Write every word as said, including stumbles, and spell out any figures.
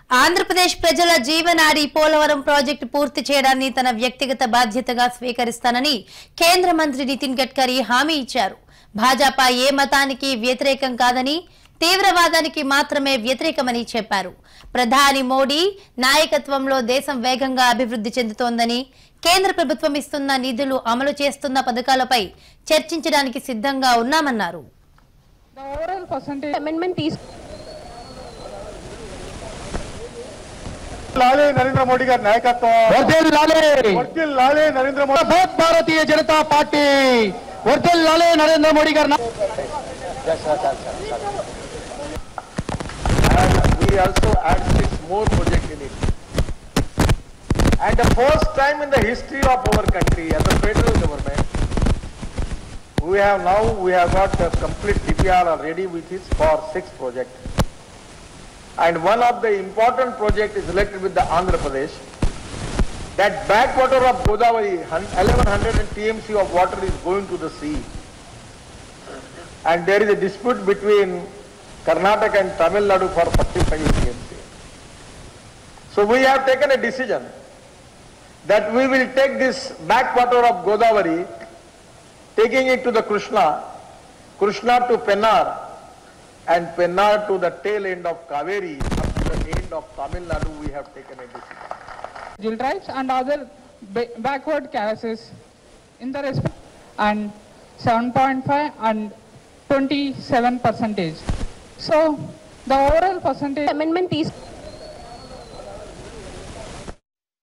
ఆంధ్రప్రదేశ్ ప్రజల జీవనాడి పోలవరం ప్రాజెక్టు పూర్తి చేయడాన్ని తన వ్యక్తిగత బాధ్యతగా స్వీకరిస్తానని కేంద్ర మంత్రి నితిన్ గడ్కరీ హామీ ఇచ్చారు. భాజపా ఏ మతానికి వ్యతిరేకం కాదని, తీవ్రవాదానికి మాత్రమే వ్యతిరేకమని చెప్పారు. ప్రధాని మోడీ నాయకత్వంలో దేశం వేగంగా అభివృద్ధి చెందుతోందని, కేంద్ర ప్రభుత్వం ఇస్తున్న నిధులు అమలు చేస్తున్న పథకాలపై చర్చించడానికి సిద్ధంగా ఉన్నామన్నారు. लाले नरेंद्र मोदी का नायकत्व वर्दिल लाले वर्दिल लाले नरेंद्र मोदी बहुत भारतीय जनता पार्टी वर्दिल लाले नरेंद्र मोदी का we also add six more projects in it, and the first time in the history of our country as a federal government we have now we have got a complete D P R already, which is for six projects. And one of the important project is related with the Andhra Pradesh. That backwater of Godavari, eleven hundred T M C of water is going to the sea. And there is a dispute between Karnataka and Tamil Nadu for forty-five T M C. So we have taken a decision that we will take this backwater of Godavari, taking it to the Krishna, Krishna to Pennar, and Pennar to the tail end of Kaveri, up to the end of Tamil Nadu, we have taken a decision. Jill tribes and other backward cases in the respect and seven point five and twenty-seven percentage. So the overall percentage amendment is